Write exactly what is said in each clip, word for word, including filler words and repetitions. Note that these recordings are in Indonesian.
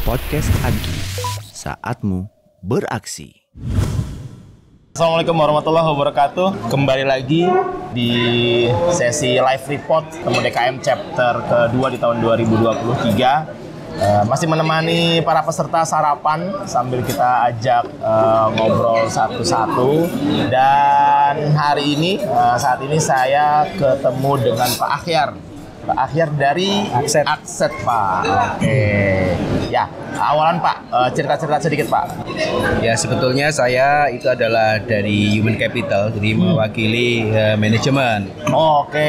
Podcast Agi, saatmu beraksi. Assalamualaikum warahmatullahi wabarakatuh. Kembali lagi di sesi live report Temu D K M chapter kedua di tahun dua ribu dua puluh tiga. Uh, masih menemani para peserta sarapan sambil kita ajak uh, ngobrol satu-satu. Dan hari ini, uh, saat ini saya ketemu dengan Pak Akhyar. Pak Akhyar dari Akset, Akset Pak. Oke. Ya, awalan Pak, uh, cerita-cerita sedikit Pak. Ya, sebetulnya saya itu adalah dari Human Capital, jadi hmm. mewakili uh, manajemen. Oke.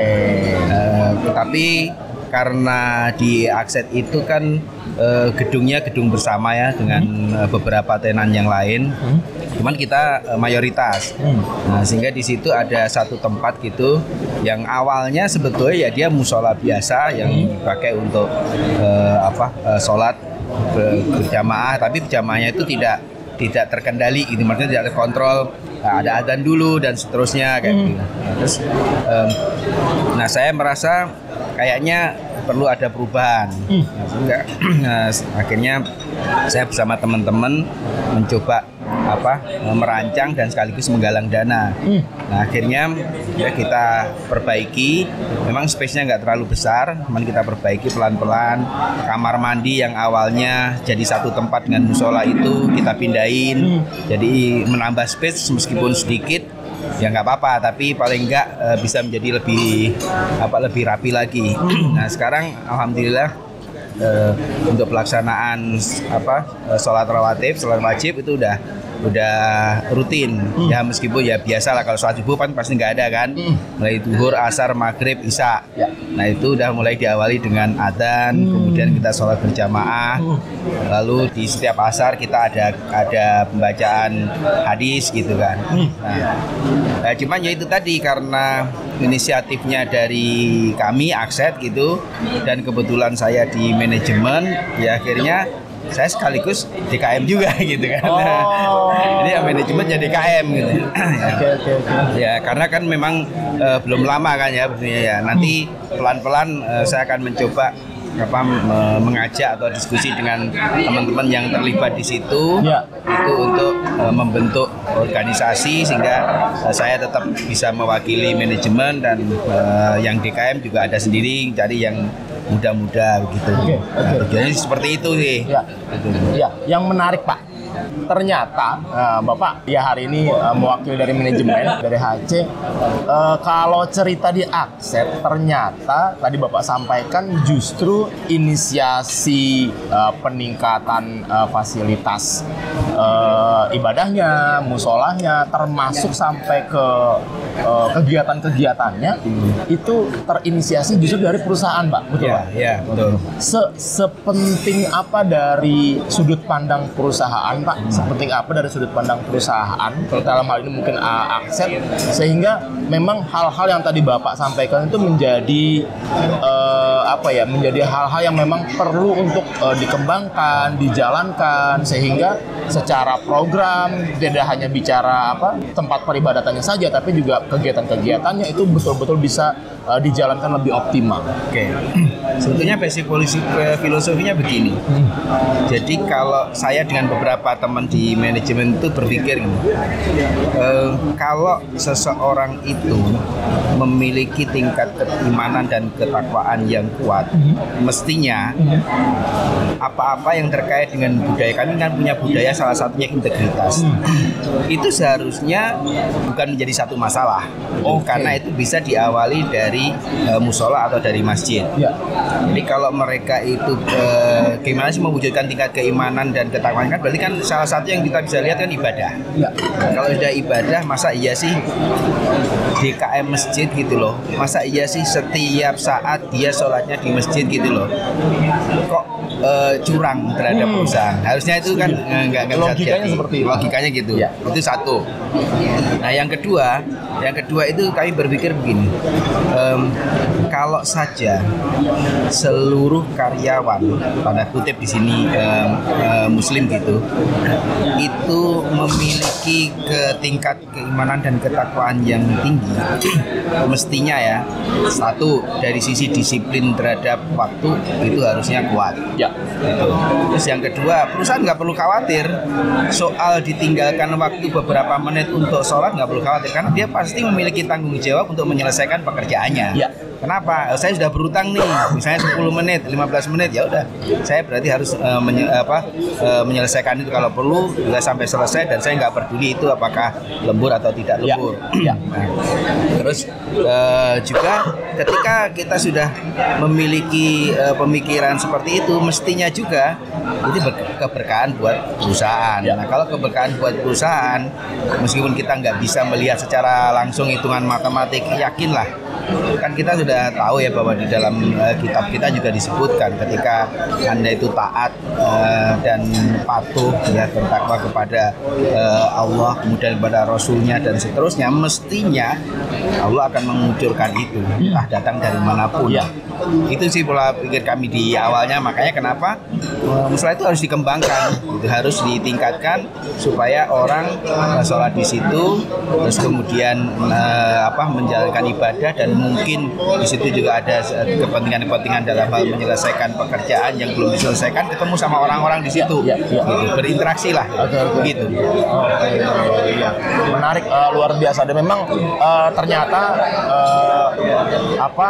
Nah, uh, tetapi karena di Akset itu kan uh, gedungnya gedung bersama ya dengan uh, beberapa tenan yang lain, hmm. cuman kita uh, mayoritas. Hmm. Nah, sehingga di situ ada satu tempat gitu yang awalnya sebetulnya ya dia musola biasa yang hmm. dipakai untuk uh, apa uh, sholat berjamaah, tapi berjamaahnya itu tidak tidak terkendali gitu, maksudnya tidak terkontrol. Nah, ada adzan dulu dan seterusnya kayak hmm. gitu. Nah, terus, um, nah saya merasa kayaknya perlu ada perubahan. Hmm. Nah, sehingga, nah, akhirnya saya bersama teman-teman mencoba apa merancang dan sekaligus menggalang dana. Hmm. Nah, akhirnya ya kita perbaiki. Memang space-nya nggak terlalu besar, cuman kita perbaiki pelan-pelan. Kamar mandi yang awalnya jadi satu tempat dengan musola itu kita pindahin. Hmm. Jadi menambah space meskipun sedikit. Ya nggak apa-apa, tapi paling nggak e, bisa menjadi lebih apa lebih rapi lagi. Nah sekarang alhamdulillah e, untuk pelaksanaan apa e, sholat rawatib, sholat wajib itu udah udah rutin. Hmm. Ya meskipun ya biasa lah kalau sholat subuh kan pasti nggak ada kan. Hmm. Mulai duhur, asar, maghrib, isya. Ya. Nah itu udah mulai diawali dengan adzan, hmm. kemudian kita sholat berjamaah. Hmm. Lalu di setiap asar kita ada ada pembacaan hadis gitu kan. Hmm. Nah, nah cuman ya itu tadi karena inisiatifnya dari kami Akset gitu dan kebetulan saya di manajemen, ya akhirnya saya sekaligus D K M juga gitu kan. Oh. Jadi ya manajemen jadi D K M gitu. Oke oke oke. Ya karena kan memang uh, belum lama kan ya sebenarnya ya. Nanti pelan-pelan uh, saya akan mencoba apa mengajak atau diskusi dengan teman-teman yang terlibat di situ ya. Itu untuk uh, membentuk organisasi sehingga uh, saya tetap bisa mewakili manajemen dan uh, yang D K M juga ada sendiri cari yang muda-muda begitu. Oke, oke. Tujuannya seperti itu sih. Ya. Gitu. Ya, yang menarik Pak. Ternyata uh, Bapak ya hari ini uh, mewakili dari manajemen dari H C. Uh, kalau cerita di Akset ternyata tadi Bapak sampaikan justru inisiasi uh, peningkatan uh, fasilitas uh, ibadahnya, musolahnya, termasuk sampai ke uh, kegiatan-kegiatannya hmm. itu terinisiasi justru dari perusahaan, Pak. Betul, ya, Pak? Ya, betul. Se Sepenting apa dari sudut pandang perusahaan, Pak? Hmm. Sepenting apa dari sudut pandang perusahaan, kalau dalam hal ini mungkin uh, Akset, sehingga memang hal-hal yang tadi Bapak sampaikan itu menjadi uh, apa ya, menjadi hal-hal yang memang perlu untuk uh, dikembangkan, dijalankan, sehingga secara program tidak hanya bicara apa tempat peribadatannya saja, tapi juga kegiatan-kegiatannya itu betul-betul bisa uh, dijalankan lebih optimal. Oke, sebetulnya basic policy filosofinya begini. Hmm. Jadi kalau saya dengan beberapa teman di manajemen itu berpikir gini, uh, kalau seseorang itu memiliki tingkat keimanan dan ketakwaan yang kuat, hmm. mestinya hmm. apa-apa yang terkait dengan budaya, kami kan punya budaya salah satunya integritas, hmm. itu seharusnya bukan menjadi satu masalah. Okay. Karena itu bisa diawali dari uh, musola atau dari masjid. Ya. Jadi kalau mereka itu uh, gimana sih mewujudkan tingkat keimanan dan ketakwaan, kan berarti kan salah satu yang kita bisa lihat kan ibadah. Ya. Nah, kalau sudah ibadah, masa iya sih D K M masjid gitu loh? Masa iya sih setiap saat dia sholatnya di masjid gitu loh? Kok uh, curang terhadap hmm. perusahaan? Harusnya itu kan nggak nggak bisa logikanya jadi. Seperti itu. Logikanya gitu. Ya. Itu satu. Nah yang kedua, yang kedua itu kami berpikir begini, um, kalau saja seluruh karyawan, tanda kutip di sini um, um, Muslim gitu, itu memiliki ke tingkat keimanan dan ketakwaan yang tinggi, mestinya ya satu dari sisi disiplin terhadap waktu itu harusnya kuat. Ya. Ya. Gitu. Terus yang kedua, perusahaan nggak perlu khawatir soal ditinggalkan waktu beberapa menit untuk sholat, nggak perlu khawatir karena dia pasti memiliki tanggung jawab untuk menyelesaikan pekerjaannya. Ya. Kenapa? Saya sudah berutang nih, misalnya sepuluh menit, lima belas menit, ya udah. Saya berarti harus uh, menye, apa, uh, menyelesaikan itu kalau perlu juga sampai selesai dan saya nggak peduli itu apakah lembur atau tidak lembur. Ya. Ya. Nah, terus uh, juga ketika kita sudah memiliki uh, pemikiran seperti itu, mestinya juga itu keberkahan buat perusahaan. Ya. Nah, kalau keberkahan buat perusahaan, meskipun kita nggak bisa melihat secara langsung hitungan matematik, yakinlah kan kita sudah tahu ya bahwa di dalam uh, kitab kita juga disebutkan ketika Anda itu taat uh, dan patuh ya bertakwa kepada uh, Allah kemudian kepada Rasulnya dan seterusnya, mestinya Allah akan mengucurkan itu entah datang dari manapun. Ya. Itu sih pola pikir kami di awalnya, makanya kenapa uh, musyawarah itu harus dikembangkan, itu harus ditingkatkan supaya orang uh, sholat di situ terus kemudian uh, apa menjalankan ibadah dan mungkin di situ juga ada kepentingan-kepentingan dalam hal menyelesaikan pekerjaan yang belum diselesaikan, ketemu sama orang-orang di situ, ya, ya, ya. gitu, berinteraksi lah, okay, okay. gitu. Oh, iya. Menarik, uh, luar biasa dan memang uh, ternyata uh, apa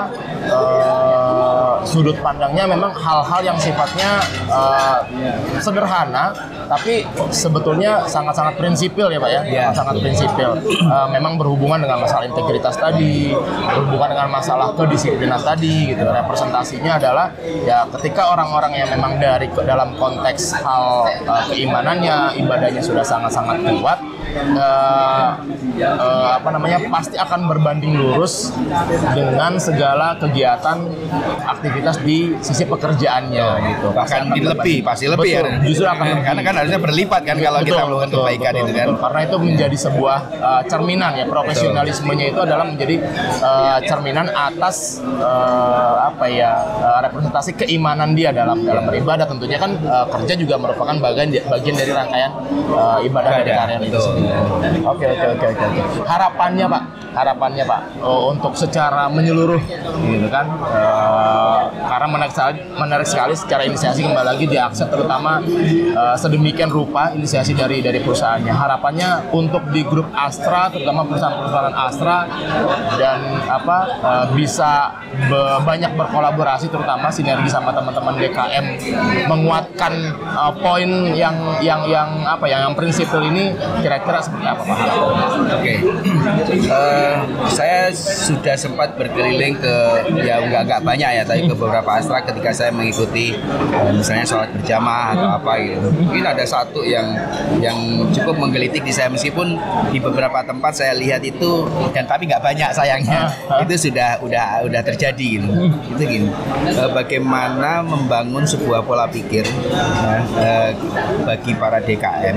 uh, sudut pandangnya memang hal-hal yang sifatnya uh, sederhana, tapi sebetulnya sangat-sangat prinsipil ya Pak ya, ya. sangat prinsipil. Uh, memang berhubungan dengan masalah integritas tadi, berhubungan dengan masalah kedisiplinan tadi gitu. Representasinya adalah ya ketika orang-orang yang memang dari dalam konteks hal uh, keimanannya, ibadahnya sudah sangat-sangat kuat, uh, uh, apa namanya pasti akan berbanding lurus dengan segala kegiatan aktivitas di sisi pekerjaannya gitu. Bahkan lebih, pasti lebih betul, ya. Justru akan lebih. Karena kan harusnya berlipat kan kalau betul, kita melakukan betul, kebaikan betul, itu kan. betul. Karena itu menjadi sebuah uh, cerminan ya, profesionalismenya itu adalah menjadi uh, cerminan atas uh, apa ya uh, representasi keimanan dia dalam dalam beribadah. Tentunya kan uh, kerja juga merupakan bagian bagian dari rangkaian uh, ibadah dari karya itu sendiri. Oke oke oke oke. Harapannya Pak, harapannya Pak uh, untuk secara menyeluruh gitu kan. Uh, karena menarik sekali, menarik sekali secara inisiasi kembali lagi di Akset terutama uh, sedemikian rupa inisiasi dari dari perusahaannya. Harapannya untuk di grup Astra terutama perusahaan-perusahaan Astra dan apa uh, bisa be- banyak berkolaborasi terutama sinergi sama teman-teman D K M menguatkan uh, poin yang yang yang apa ya yang prinsipil ini kira-kira seperti apa Pak? Oke, okay. uh, saya sudah sempat berkeliling ke ya nggak nggak banyak ya tapi ke beberapa Astra ketika saya mengikuti uh, misalnya sholat berjamaah atau apa gitu. Mungkin ada satu yang yang cukup menggelitik di saya meskipun di beberapa tempat saya lihat itu dan tapi nggak banyak sayangnya itu sudah udah udah terjadi gitu. Itu gini, uh, bagaimana membangun sebuah pola pikir uh, uh, bagi para D K M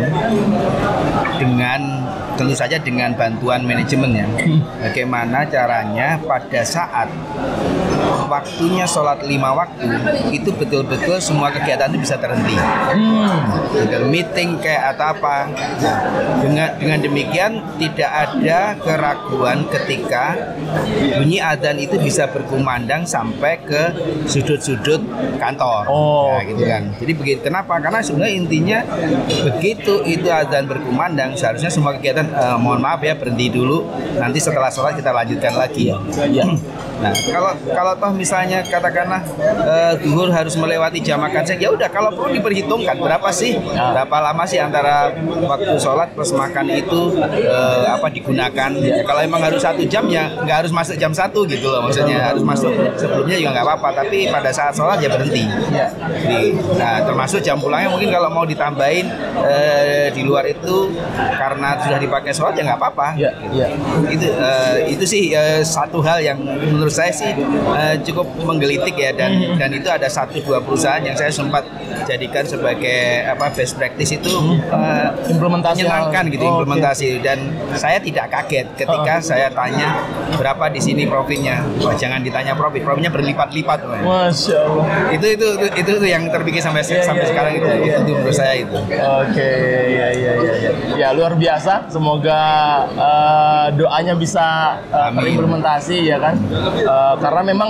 dengan tentu saja dengan bantuan manajemennya. Bagaimana caranya pada saat waktunya sholat lima waktu itu betul-betul semua kegiatan itu bisa terhenti. Hmm. Meeting kayak atau apa. Nah, dengan dengan demikian tidak ada keraguan ketika bunyi adzan itu bisa berkumandang sampai ke sudut-sudut kantor. Oh, nah, gitu kan. Jadi begitu. Kenapa? Karena sebenarnya intinya begitu itu adzan berkumandang seharusnya semua kegiatan uh, mohon maaf ya berhenti dulu. Nanti setelah sholat kita lanjutkan lagi. Ya. Nah, kalau kalau toh misalnya katakanlah uh, duhur harus melewati jam makan siang, ya udah kalau perlu diperhitungkan berapa sih, berapa lama sih antara waktu sholat plus makan itu uh, apa digunakan. Ya, kalau emang harus satu jam ya nggak harus masuk jam satu gitu loh, maksudnya harus masuk sebelumnya juga nggak apa-apa, tapi pada saat sholat ya berhenti. Ya. Jadi, nah termasuk jam pulangnya mungkin kalau mau ditambahin uh, di luar itu karena sudah dipakai sholat ya nggak apa-apa. Ya. Ya. Itu uh, itu sih uh, satu hal yang menurut menurut saya sih uh, cukup menggelitik ya dan hmm. dan itu ada satu dua perusahaan yang saya sempat jadikan sebagai apa best practice itu uh, implementasi menyenangkan gitu oh, implementasi okay. Dan saya tidak kaget ketika uh. saya tanya berapa di sini profitnya. Wah, jangan ditanya profit, profitnya berlipat-lipat. Masya Allah. Itu itu itu itu, itu yang terpikir sampai yeah, sampai yeah, sekarang yeah, itu, yeah, itu yeah. Menurut saya itu. Oke, okay. ya ya ya ya. Ya luar biasa. Semoga uh, doanya bisa uh, terimplementasi ya kan. Uh, karena memang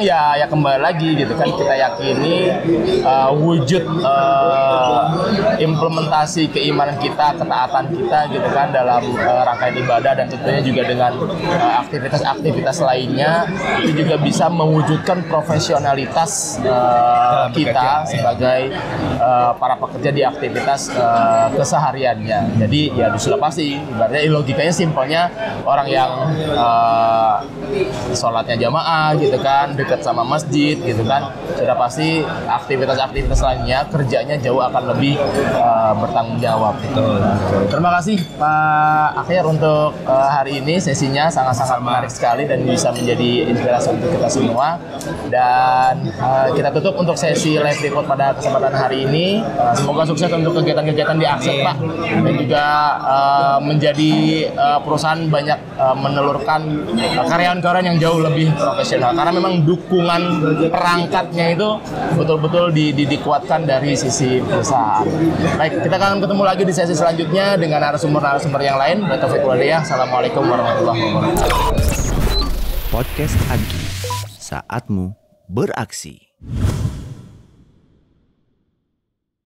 ya ya kembali lagi gitu kan, kita yakini uh, wujud uh, implementasi keimanan kita, ketaatan kita gitu kan dalam uh, rangkaian ibadah dan tentunya juga dengan uh, aktivitas-aktivitas lainnya itu juga bisa mewujudkan profesionalitas uh, kita sebagai uh, para pekerja di aktivitas uh, kesehariannya. Jadi ya sudah pasti, ibaratnya logikanya simpelnya orang yang uh, sholatnya jamaah gitu kan, dekat sama masjid gitu kan, sudah pasti aktivitas-aktivitas lainnya kerjanya jauh akan lebih uh, bertanggung jawab. Betul. Terima kasih Pak Akhir untuk uh, hari ini, sesinya sangat-sangat menarik sekali dan bisa menjadi inspirasi untuk kita semua. Dan uh, kita tutup untuk sesi live report pada kesempatan hari ini. Uh, semoga sukses untuk kegiatan-kegiatan di Akset Pak, dan juga uh, menjadi uh, perusahaan banyak uh, menelurkan uh, karyawan-karyawan yang jauh lebih profesional, karena memang dukungan perangkatnya itu betul-betul di, di, dikuatkan dari sisi perusahaan. Baik, kita akan ketemu lagi di sesi selanjutnya dengan narasumber-narasumber yang lain. Assalamualaikum warahmatullahi wabarakatuh. Podcast Agi, saatmu beraksi.